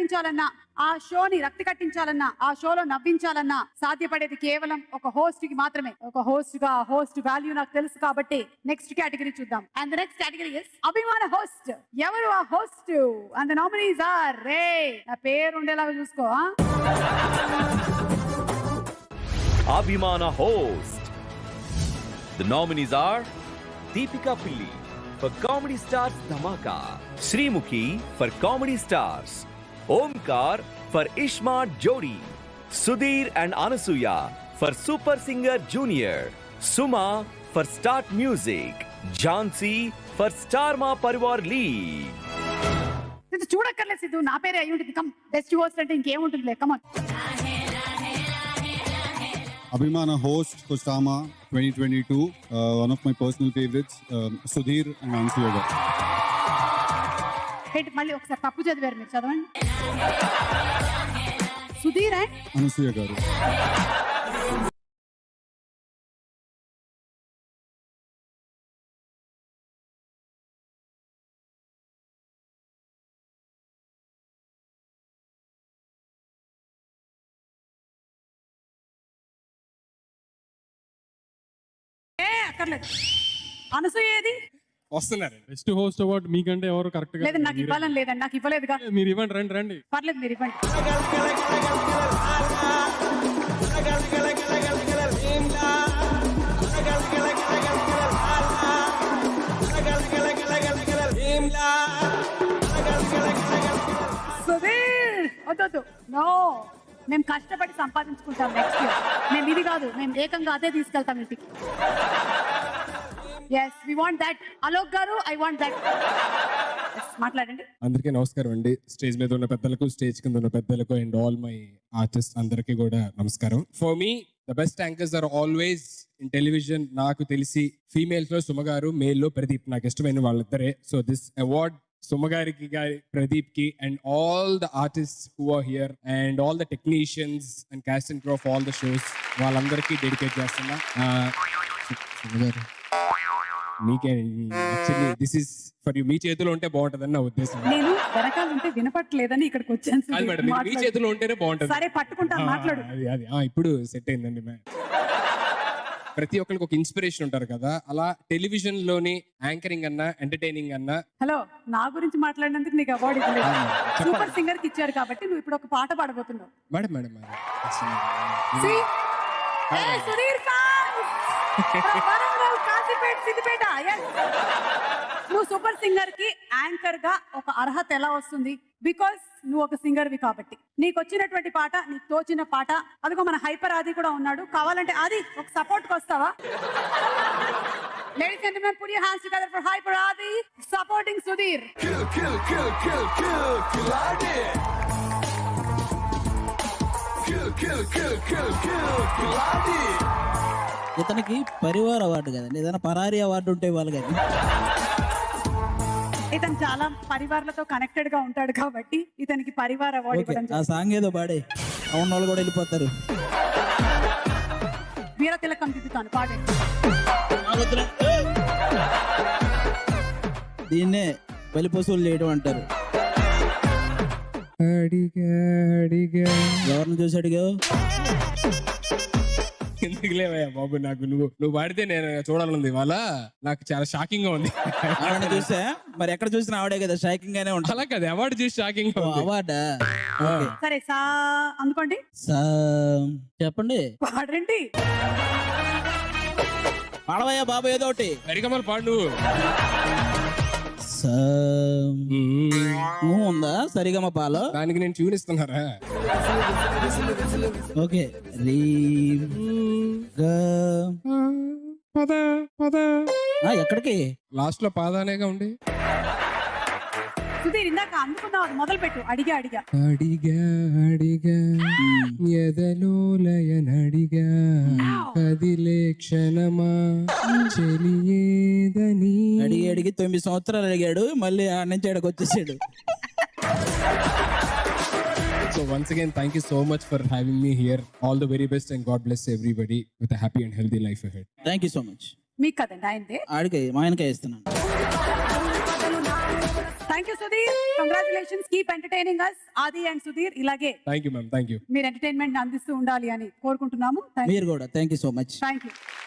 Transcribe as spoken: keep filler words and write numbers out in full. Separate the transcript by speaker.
Speaker 1: కట్టించాలన్నా, ఆ షోని రక్తి కట్టించాలన్నా, ఆ షోలో నవ్వించాలన్నా సాధ్యపడేది కేవలం ఒక హోస్ట్ కి మాత్రమే. ఒక హోస్ట్ గా హోస్ట్ వాల్యూ నాకు తెలుసు కాబట్టి నెక్స్ట్ కేటగిరీ చూద్దాం. And the next category is అభిమాన హోస్ట్. ఎవరు ఆ host? And the nominees are రే నా పేరు ఉండేలాగా చూసుకో.
Speaker 2: Abhimana host. The nominees are Deepika Pilli for Comedy Stars Dhamaka, Srimukhi for Comedy Stars, Omkar for Ishmat Jodi, Sudhir and Anasuya for Super Singer Junior, Suma for Start Music, Jhansi for Star Ma Parivar League.
Speaker 1: ఇది చూడక్కర్లేదు సిద్ధు, నా పేరే అయ్యి ఉంటుంది. Come best host అంటే ఇంకేముంటుంది. Come
Speaker 3: Abhimana host for Stama twenty twenty-two, uh, one of my personal favorites, um, Sudhir and Ansuya garu.
Speaker 1: హెడ్ మళ్ళీ ఒకసారి తప్పు చదివారు మీరు, చదవండి. Sudheer and
Speaker 3: Ansuya garu.
Speaker 1: అక్కర్లేదు. అనసూయ ఏది?
Speaker 4: వస్తున్నారు. బెస్ట్ హోస్ట్ అవార్డు మీకంటే ఎవరు కరెక్ట్ గా
Speaker 1: లేదు, నాకు ఇవ్వాలని లేదండి. నాకు ఇవ్వలేదుగా.
Speaker 4: మీరు ఇవ్వండి, రండి రండి.
Speaker 1: పర్లేదు, మీరు ఇవ్వండి. సుధీర్ వద్దు, నో, మేము కష్టపడి సంపాదించుకుంటాం నెక్స్ట్ ఇయర్. మేము ఇది కాదు, మేము ఏకంగా అదే తీసుకెళ్తాం ఇంటికి. yes we want that. Alok గారు, ఐ వాంట్ దట్. మాట్లాడండి.
Speaker 4: అందరికీ నమస్కారం అండి. స్టేజ్ మీద ఉన్న పెద్దలకు, స్టేజ్ కింద ఉన్న పెద్దలకు అండ్ ఆల్ మై ఆర్టిస్ట్ అందరికీ కూడా నమస్కారం. For me the best anchors are always in television. నాకు తెలిసి ఫీమేల్స్ లో సుమ గారు, మేల్ లో ప్రదీప్. నాకు ఇష్టమైన వాళ్ళిద్దరే. సో దిస్ అవార్డ్ సుమగారికి గారి, ప్రదీప్ కి and all the artist who are here and all the technicians and cast and crew of all the shows, వాళ్ళందరికీ డెడికేట్ చేస్తున్నా. సుమగారు మీకే actually this is for you. మీ చేతిలో ఉంటే బాగుంటదని నా ఉద్దేశం.
Speaker 1: నేను వెనకాల ఉంటే వినపట్లేదని ఇక్కడికి వచ్చాను.
Speaker 4: కాదు మేడం, మీ చేతిలో ఉంటేనే బాగుంటది.
Speaker 1: సరే పట్టుకుంటా, మాట్లాడు.
Speaker 4: అది అది ఇప్పుడు సెట్ అయిందండి. మ్యామ్ ప్రతి ఒక్కరికి ఒక ఇన్స్పిరేషన్ ఉంటారు కదా, అలా టెలివిజన్ లోని యాంకరింగ్ అన్నా, ఎంటర్టైనింగ్ అన్నా.
Speaker 1: హలో, నా గురించి మాట్లాడినందుకు నీకు అవార్డు ఇవ్వలేదు. సూపర్ సింగర్ కి ఇచ్చారు కాబట్టి నువ్వు ఇప్పుడు ఒక పాట పాడబోతున్నావు.
Speaker 4: Madam madam madam
Speaker 1: See? Hey, Sudhir fans! From Warangal, Kazipet, Siddipeta. Yes. నువ్వు సూపర్ సింగర్ కి యాంకర్ గా ఒక అర్హత ఎలా వస్తుంది? బికాస్ నువ్వు ఒక సింగర్ వి కాబట్టి. నీకు వచ్చినటువంటి పాట, నీకు తోచిన పాట. అదిగో మన హైపర్ ఆది కూడా ఉన్నాడు. కావాలంటే ఆది ఒక సపోర్ట్ కి వస్తావా? Ladies and gentlemen, put your hands together for Hyper Adi supporting Sudhir.
Speaker 2: Kill, kill, kill, kill, kill, kill, kill, kill, kill, kill, kill, kill.
Speaker 5: ఇతనికి పరివార్ అవార్డు కదండి, ఏదైనా పరారీ అవార్డు ఉంటే వాళ్ళు కదా.
Speaker 1: ఇతను చాలా పరివార్లతో కనెక్టెడ్ గా ఉంటాడు కాబట్టి ఇతనికి పరివార్ అవార్డు ఇవ్వడం.
Speaker 5: ఆ సాంగ్ ఏదో పాడే, అవును వాళ్ళు కూడా వెళ్ళిపోతారు.
Speaker 1: వీర తిలకం దిద్దుతాను, పాడండి.
Speaker 5: దీన్నే బలి పశువులు చేయడం అంటారు.
Speaker 4: అడిగా అడిగా
Speaker 5: ఎవరిని చూసి అడిగావు?
Speaker 4: ఎందుకు లేవయ్యా బాబు, నాకు నువ్వు నువ్వు పాడితే నేను చూడాలంది. ఇవాళ నాకు చాలా షాకింగ్ గా ఉంది.
Speaker 5: ఆవిడ చూసా, మరి ఎక్కడ చూసినా ఆవిడే కదా షాకింగ్ గానే ఉంటుంది.
Speaker 4: అలా కదా, అవార్డు చూసి షాకింగ్ గా ఉంది.
Speaker 5: అవార్డా?
Speaker 1: సరే సా అనుకోండి,
Speaker 5: చెప్పండి,
Speaker 1: పాడండి.
Speaker 5: పాడవయ్యా బాబు ఏదో ఒకటి.
Speaker 4: సరిగమలు పాడు నువ్వు.
Speaker 5: ఉందా సరిగమ పాలో?
Speaker 4: దానికి నేను ట్యూన్ ఇస్తున్నారా?
Speaker 5: ఓకే. ఎక్కడికి?
Speaker 4: లాస్ట్ లో పాదానేగా ఉండి.
Speaker 1: సుధీర్ ఇందాక అందుకున్నావు, అది మొదలు పెట్టు. అడిగా అడిగా
Speaker 4: అడిగా అడిగా ఎదలోలయనడిగా కదిలే క్షణమా చెలియేదని.
Speaker 5: అడిగి అడిగి తొమ్మిది సంవత్సరాలు అడిగాడు, మళ్ళీ ఆడ నుంచి ఆడకు వచ్చేసాడు.
Speaker 4: So once again, thank you so much for having me here. All the very best and God bless everybody with a happy and healthy life ahead.
Speaker 5: Thank you so much.
Speaker 1: మీకు కదండి ఆయనదే.
Speaker 5: ఆడికి మా ఆయనకే ఇస్తున్నాను.
Speaker 1: Thank you Sudheer, congratulations, keep entertaining us. Aadi and Sudheer ఇలాగే
Speaker 4: thank you ma'am, thank you.
Speaker 1: మీరు entertainment అందిస్తూ ఉండాలి అని కోరుకుంటున్నాము.
Speaker 5: మీరు కూడా thank you so much.
Speaker 1: Thank you.